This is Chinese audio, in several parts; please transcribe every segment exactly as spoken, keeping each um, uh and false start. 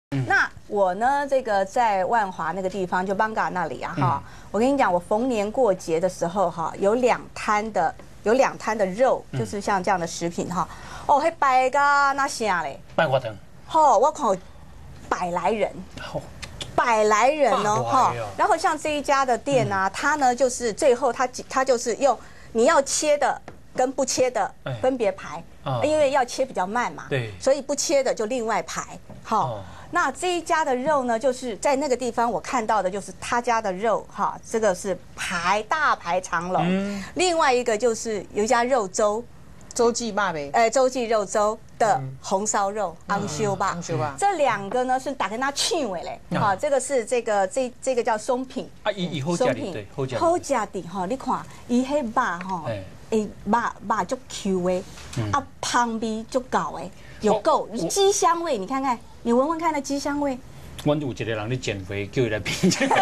那我呢，这个在万华那个地方，就邦嘎那里啊，哈，我跟你讲，我逢年过节的时候哈，有两摊的，有两摊的肉，就是像这样的食品哈，哦，还摆个那啥嘞， 百花灯， 吼，我看有百来人。百来人哦，哈，然后像这一家的店啊，它呢就是最后它它就是用你要切的跟不切的分别排，因为要切比较慢嘛， 对， 所以不切的就另外排，好。那这一家的肉呢，就是在那个地方我看到的就是他家的肉，哈，这个是排大排长龙。另外一个就是有一家肉粥。 周记霸呗， 哎，周记肉粥的红烧肉，昂修吧， 昂修吧， 这两个呢是打跟它去尾嘞，好，这个是这个这这个叫松品啊，以以后家里对，后家好食的哈，你看，伊迄肉哈，诶，肉肉足 Q 的，啊，香味足够的，有够鸡香味，你看看，你闻闻看那鸡香味。 阮有一个人咧减肥，叫伊来评价。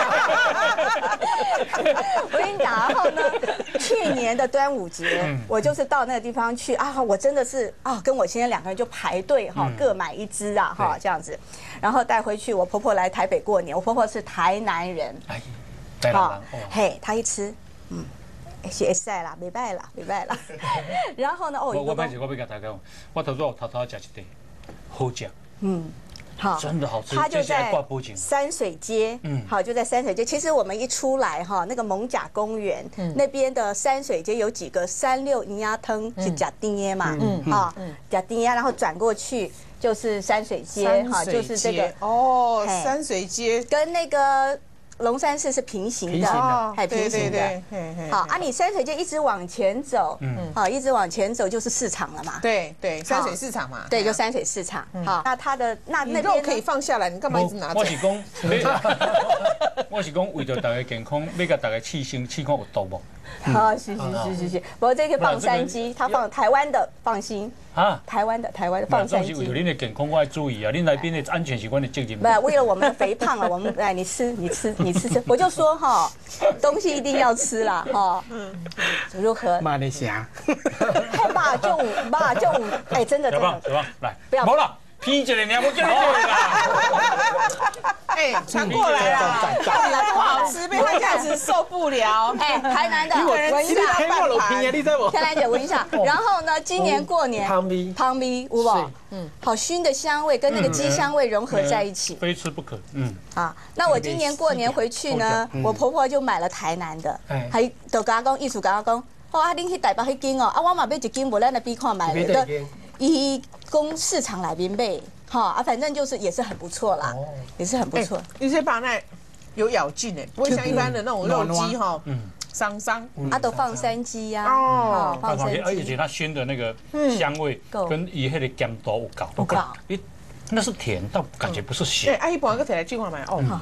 我跟你讲，然后呢，去年的端午节，我就是到那个地方去啊，我真的是啊，跟我先生两个人就排队哈，各买一只啊哈，这样子，然后带回去。我婆婆来台北过年，我婆婆是台南人， 哎，台南人， 嘿，她一吃，嗯。是会使啦，袂歹啦，袂歹啦。然后呢，哦， 我我歹势，我要甲大家讲，我头早偷偷食一块，好食。嗯。好，真的好吃。 它就在山水街，嗯，好，就在山水街。其实我们一出来哈，那个艋舺公园那边的山水街有几个三六银鸭汤是假丁耶嘛，嗯，啊，假丁耶，然后转过去就是山水街，哈，就是这个哦，山水街跟那个。龙山寺是平行的，还平行的。好啊，你山水街一直往前走，嗯，好，一直往前走就是市场了嘛。 对对，山水市场嘛。 对，就山水市场。好，那它的那那肉可以放下来，你干嘛一直拿着？ 我是讲，我是讲为了大家健康，要甲大家气心气康有毒无？ 好，是是是是是，不过这个放山鸡，它放台湾的，放心。啊，台湾的台湾的放山鸡。 为了您的健康，我要注意啊！您来宾的安全是我的责任。 不，为了我们的肥胖啊，我们来，你吃，你吃，你吃吃。我就说哈，东西一定要吃啦，哈。嗯。如何？ 妈的香。 太爸就五，爸就五，哎，真的真的。 小胖，来，不要。没了，批一个，你还不叫你过来啦？ 哎，传过来啦！到底不好吃，被他这样子受不了。 哎，台南的， 闻一下半盘。 天兰姐闻一下。然后呢，今年过年， 汤米， 汤米，有无？嗯，好熏的香味跟那个鸡香味融合在一起， 非吃不可。嗯。 啊，那我今年过年回去呢，我婆婆就买了台南的，还就甲我讲，意思甲我讲，哦啊，恁去台北迄间哦，啊我嘛买一间，无咱来比看买的，伊公市场内面买。好啊，反正就是也是很不错啦，也是很不错。 有些把那有咬劲哎，不会像一般的那种肉鸡哈，嗯，伤伤。 啊，都放山鸡呀，哦， 放山鸡，而且它熏的那个香味跟伊迄个咸度有够， 有够。 你那是甜，但感觉不是咸。 对，阿姨帮个提来计划买哦。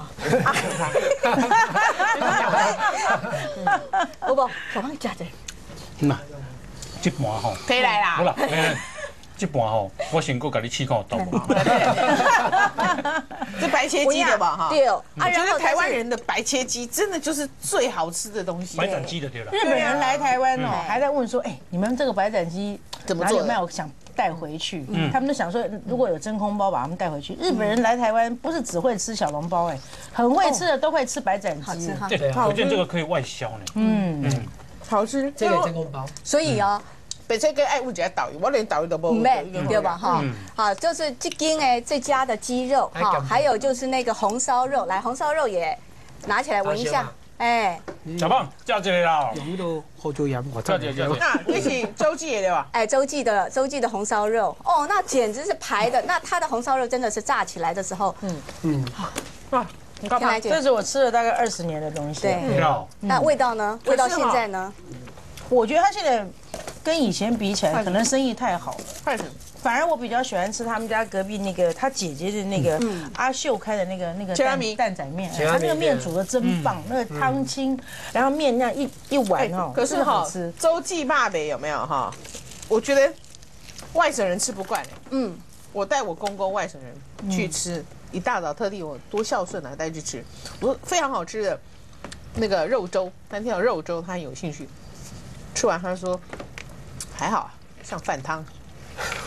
有无？小胖夹着。 那这盘吼， 可以来啦。 好啦。这盘吼，我先过甲你试看有毒无？ 这白切鸡的吧哈？ 对， 我觉得台湾人的白切鸡真的就是最好吃的东西。 白斩鸡的对了。 日本人来台湾哦，还在问说，哎，你们这个白斩鸡怎么做？ 有没有想带回去？他们都想说，如果有真空包，把他们带回去。日本人来台湾不是只会吃小笼包，哎，很会吃的都会吃白斩鸡。 对，我觉得这个可以外销呢。嗯嗯，好吃。 这个真空包。 所以哦。 白切鸡爱物一个导游，我连导游都不没，对吧？哈，好，就是这间哎这家的鸡肉哈，还有就是那个红烧肉，来红烧肉也拿起来闻一下，哎， 小胖叫这个啦， 有都好椒盐，我叫这个。 那你是周记的吧？ 哎，周记的周记的红烧肉，哦，那简直是排的，那它的红烧肉真的是炸起来的时候，嗯嗯， 好，你看看，这是我吃了大概二十年的东西， 对，那味道呢？味道现在呢？ 我觉得它现在跟以前比起来，可能生意太好了。反而我比较喜欢吃他们家隔壁那个他姐姐的那个阿秀开的那个那个蛋仔面，他那个面煮的真棒，那个汤清，然后面那样一一碗哦， 可是哈，周记霸北有没有哈？我觉得外省人吃不惯。嗯，我带我公公外省人去吃，一大早特地我多孝顺啊，带去吃，我非常好吃的那个肉粥，那天有肉粥，他很有兴趣。吃完他说还好，像饭汤。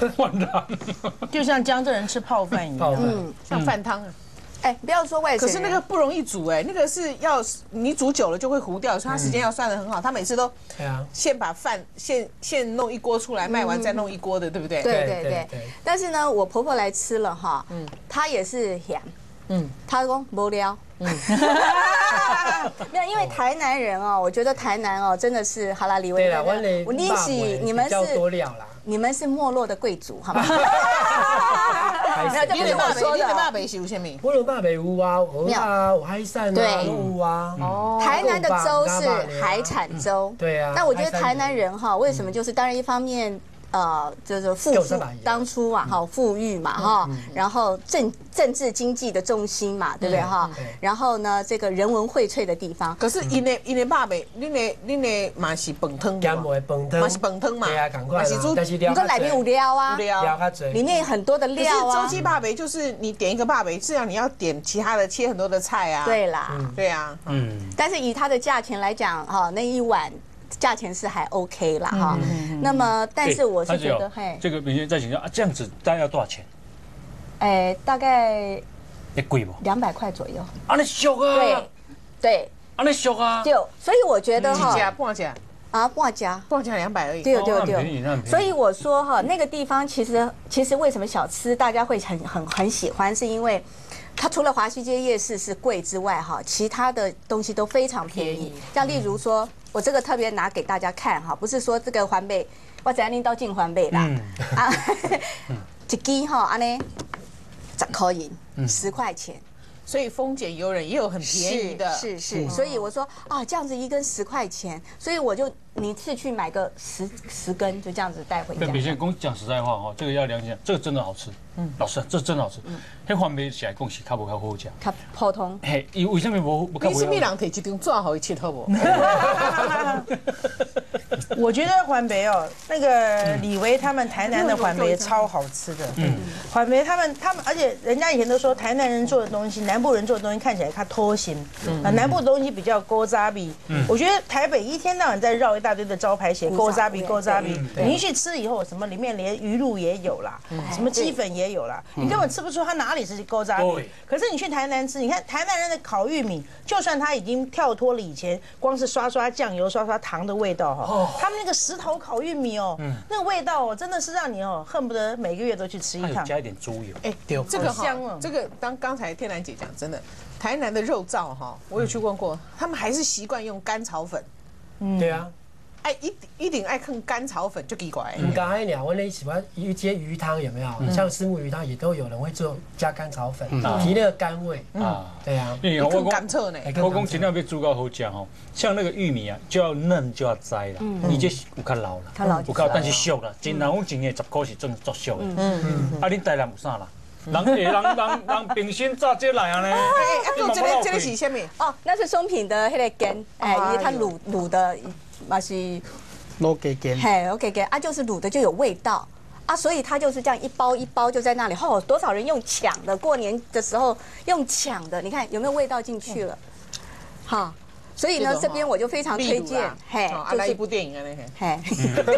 饭汤， 就像江浙人吃泡饭一样， 嗯，像饭汤啊。 哎，不要说外省人， 可是那个不容易煮哎，那个是要你煮久了就会糊掉，所以它时间要算得很好。他每次都先把饭先先弄一锅出来卖完再弄一锅的，对不对？ 对对对。但是呢，我婆婆来吃了哈，嗯，她也是咸，嗯，她说无聊，嗯，没有，因为台南人哦，我觉得台南哦真的是好啦，李维， 我你喜你们是多料啦。 你们是没落的贵族，好吗？没有，这不是我说的。 你的爸爸是有什么？ 我的爸爸有啊，鹅啊，我海产啊，有啊。哦。 台南的州是海产州。 对啊。 那我觉得台南人哈，为什么就是当然一方面。呃，就是富富当初啊，哈，富裕嘛，哈，然后政政治经济的中心嘛，对不对哈？然后呢，这个人文荟萃的地方。 可是因为因为爸爸，恁的恁的嘛是饭汤嘛，嘛是饭汤嘛， 对啊，赶快。 但是料，你说哪边有料啊？ 料， 里面很多的料啊。 周记爸爸就是你点一个爸爸，至少你要点其他的切很多的菜啊。 对啦， 对啊，嗯。 但是以它的价钱来讲，哈，那一碗。价钱是还 OK 啦哈，那么但是我是觉得，嘿， 这个明天再请教啊，这样子大概要多少钱？ 哎，大概也贵不？ 两百块左右。 啊，你俗啊！ 对，对， 啊，你俗啊！ 就所以我觉得哈， 几家半家啊，半家半家两百而已。 对对对，所以我说哈，那个地方其实其实为什么小吃大家会很很很喜欢，是因为。它除了华西街夜市是贵之外，哈，其他的东西都非常便宜。像例如说，我这个特别拿给大家看哈，不是说这个环贝，我怎样拎到进环贝啦，啊，一支哈安尼十块银，十块钱。 所以丰俭由人也有很便宜的， 是是，所以我说啊，这样子一根十块钱，所以我就你次去买个十十根，就这样子带回家。 跟别人讲讲实在话哈，这个要良心，这个真的好吃。嗯，老师，这真的好吃。迄番麦起来讲是较无较好食， 较普通。 嘿，伊为什么无无较你是咪人摕一张纸互伊切好不？ 我觉得环梅哦，那个李维他们台南的环梅超好吃的。嗯，环梅他们他们，而且人家以前都说台南人做的东西，南部人做的东西看起来它脱形，啊，南部的东西比较勾扎比。嗯，我觉得台北一天到晚在绕一大堆的招牌写勾扎比勾扎比，你一去吃以后，什么里面连鱼露也有啦，什么鸡粉也有啦，你根本吃不出它哪里是勾扎比。可是你去台南吃，你看台南人的烤玉米，就算它已经跳脱了以前光是刷刷酱油、刷刷糖的味道哈。他们那个石头烤玉米哦，那个味道哦，真的是让你哦恨不得每个月都去吃一趟。 加一点猪油， 哎，这个香哦，这个当刚才天兰姐讲，真的，台南的肉燥哈，我有去问过，他们还是习惯用甘草粉。 嗯，对啊。 哎，一一定爱看甘草粉就奇怪。 你刚才讲，我那喜欢一些鱼汤有没有？像虱目鱼汤也都有人会做加甘草粉，提那个甘味啊。对啊， 更甘脆呢。 我讲尽量要煮到好吃哦，像那个玉米啊，就要嫩就要摘啦。你这有较老啦，有较但是俗啦，真人讲真的十块是真足俗的。嗯嗯。啊，恁台南有啥啦？人诶，人人人平心炸这来啊呢？哎哎，啊，做这个这个是什么？ 哦，那是松品的那个根，哎，因为它卤卤的。嘛是卤鸡筋， 嘿，卤鸡筋啊，就是卤的就有味道啊，所以它就是这样一包一包就在那里。哦，多少人用抢的，过年的时候用抢的，你看有没有味道进去了？好，所以呢，这边我就非常推荐， 嘿，就是一部电影啊，那个， 嘿。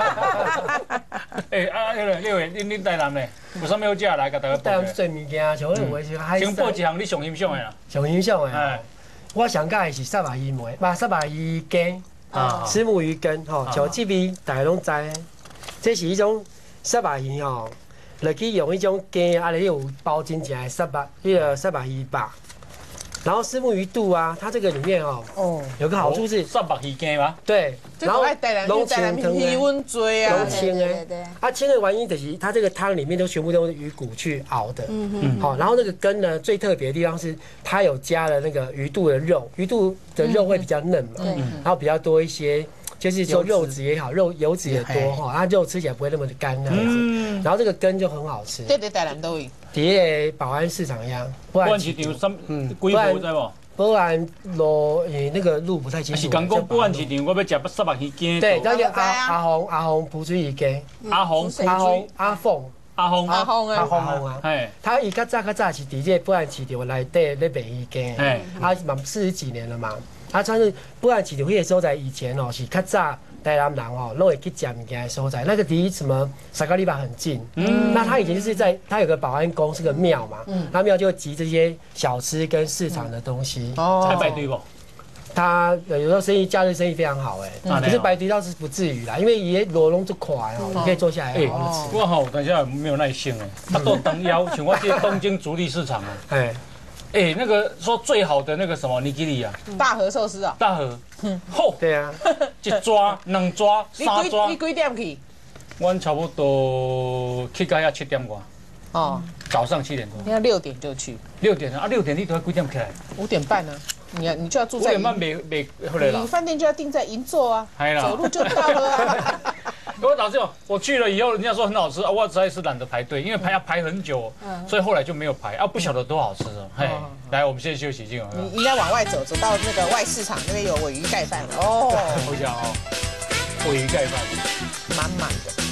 哎啊，那个六月，恁恁台南呢，有啥物好食来？甲大家报。 台南做物件，像有诶是海鲜。先报一项你上欣赏的啦。 上欣赏的，哎，我上喜欢的是沙巴鱼糜，不，沙巴鱼羹。啊，虱目鱼羹吼，像这边大家拢知，这是一种沙巴鱼吼，落去用一种羹啊，里有包真正的沙巴，那个沙巴鱼吧。然后虱目鱼肚啊，它这个里面哦，哦，有个好处是沙巴鱼羹吗？ 对， 然后龙清汤鱼温追啊， 龙清哎，它清的原因就是它这个汤里面都全部都是鱼骨去熬的，嗯嗯，好，然后那个羹呢，最特别的地方是它有加了那个鱼肚的肉，鱼肚的肉会比较嫩嘛，然后比较多一些。就是说肉质也好，肉油脂也多哈，它肉吃起来不会那么的干那样子。然后这个羹就很好吃。 对对，台南都有。 底下保安市场一样， 不然市场什嗯，规模知无？ 不然路诶那个路不太清楚。 是讲讲不然市场，我要吃沙巴鱼羹。 对，那个阿阿红阿红蒲水鱼羹。 阿红阿红阿凤阿红阿红阿红啊！哎，他伊较早较早是伫这不然市场内底咧卖鱼羹，哎，啊嘛四十几年了嘛。啊，但是不然市场迄个所在以前哦是较早。 台南人哦，都会去吃物件的所在，那个离什么沙卡利巴很近。嗯，那他以前就是在，他有个保安宫，是个庙嘛。嗯，那庙就会集这些小吃跟市场的东西。 哦，还排队不？ 他有时候生意，假日生意非常好哎。可是排队倒是不至于啦，因为也罗龙就快哦，你可以坐下来好好的吃。 我好，等一下没有耐心哎，他都等腰，像我去东京竹地市场啊。哎。哎，那个说最好的那个什么尼基里啊， 大和寿司啊， 大和，吼， 对啊， 一抓、两抓、三抓， 你几点去？ 我差不多去到要七点多。哦，早上七点多。 你要六点就去。 六点啊，六点你都要几点起来？ 五点半呢，你你就要住在。 五点半没没回来了。 你饭店就要订在银座啊，走路就到了啊。 我导致我去了以后，人家说很好吃啊，我实在是懒得排队，因为排要排很久，所以后来就没有排啊，不晓得多好吃哦。嘿，来，我们先休息，今晚。 你应该往外走，走到那个外市场那边有鲔鱼盖饭哦。 我想哦，鲔鱼盖饭， 满满的。